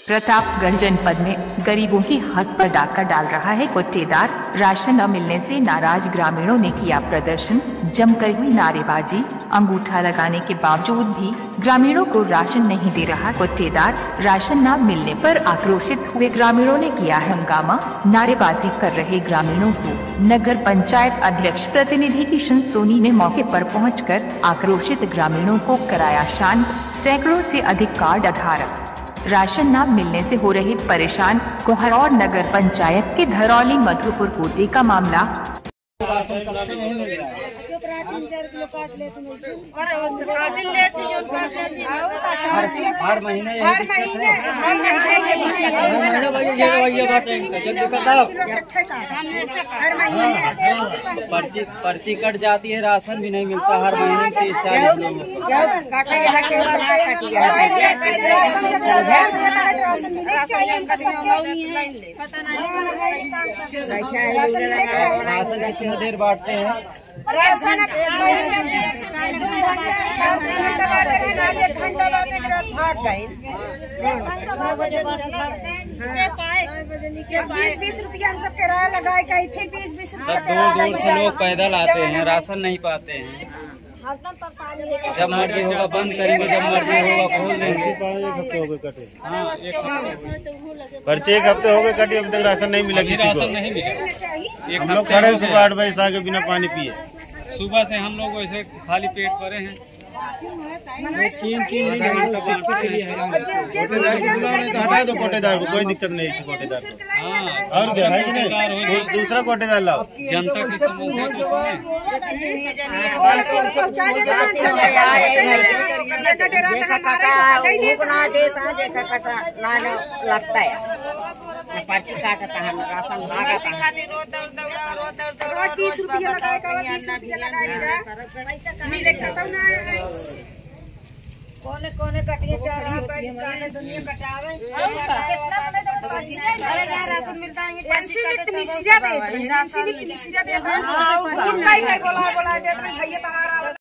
प्रतापगढ़ जनपद में गरीबों की हक पर डाका डाल रहा है कोटेदार। राशन न मिलने से नाराज ग्रामीणों ने किया प्रदर्शन, जमकर हुई नारेबाजी। अंगूठा लगाने के बावजूद भी ग्रामीणों को राशन नहीं दे रहा कोटेदार। राशन न मिलने पर आक्रोशित हुए ग्रामीणों ने किया हंगामा। नारेबाजी कर रहे ग्रामीणों को नगर पंचायत अध्यक्ष प्रतिनिधि किशन सोनी ने मौके पर पहुंचकर आक्रोशित ग्रामीणों को कराया शांत। सैकड़ों से अधिक कार्ड धारक राशन न मिलने से हो रहे परेशान। कोहरौर नगर पंचायत के धरौली मधुपुर कोटे का मामला। हर महीने पर्ची कट जाती है, राशन भी नहीं मिलता हर महीने के राशन कितनी देर बांटते हैं। बीस रुपया हम सब किराया लगाए कहीं, फिर 20 रुपया दूर से लोग पैदल आते हैं, राशन नहीं पाते हैं। जब मर्जी होगा बंद करेंगे, जब मर्जी होगा खोल देंगे। एक हफ्ते हो गए कटे। पर्चे एक हफ्ते हो गए कटे, अभी तक राशन नहीं मिला किसी को। राशन नहीं मिला। हम लोग खड़े सुबह 8 बजे से आके बिना पानी पिए। सुबह से हम लोग वैसे खाली पेट पड़े हैं। हटा दो कोटेदार को, कोई दिक्कत नहीं है कोटेदार को। और क्या है कि नहीं, दूसरा कोटेदार लाओ। जनता की समस्या को लगता है पर्ची काटता है, राशन भागता है। 20 रुपया कोने कोने कटिए चार दुनिया कटावे। राशन मिलता है, मिश्रिया दे बोला देते भैया तुम्हारा